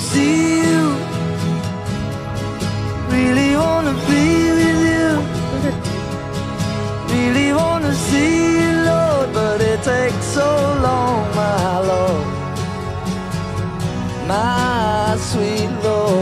see you, really wanna be with you, really wanna see you, Lord, but it takes so long, my Lord, my sweet Lord.